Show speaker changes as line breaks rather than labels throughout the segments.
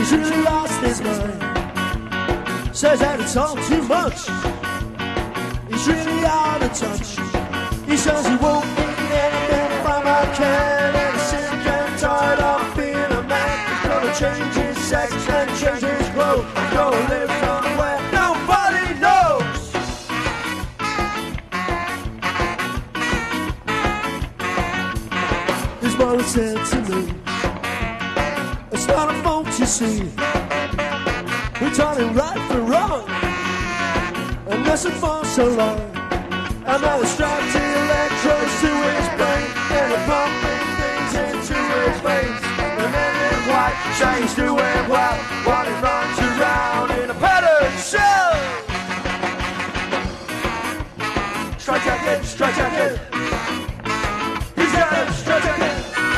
He's really lost his mind. Says that it's all too much. He's really out of touch. He says he won't need anything from a can, and he's sick and tired of being a man. He's gonna change his sex and change his clothes. He's gonna live somewhere nobody knows. His mother said to me, it's not a fault, you see. We taught him right from wrong, and listened for so long. And now we're strapped to electrodes to his brain, and we're pumping things into his veins. And then in white chains doing well while he runs around in a patterned shell. Straightjacket, straightjacket. He's got a straightjacket.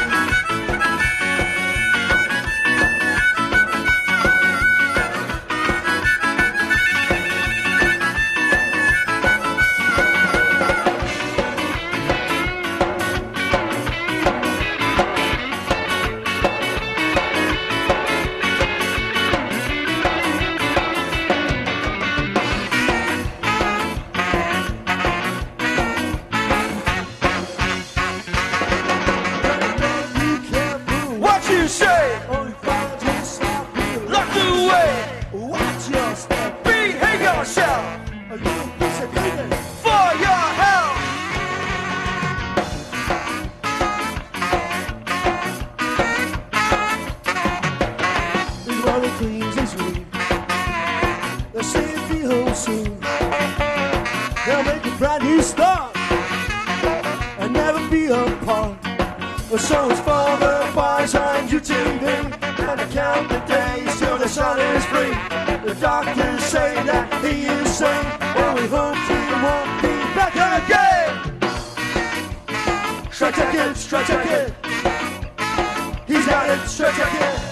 So his father buys and you tune in, and I count the days till the sun is free. The doctors say that he is sane, well we hope he won't be back again. Straightjacket, straightjacket. He's got it, straightjacket.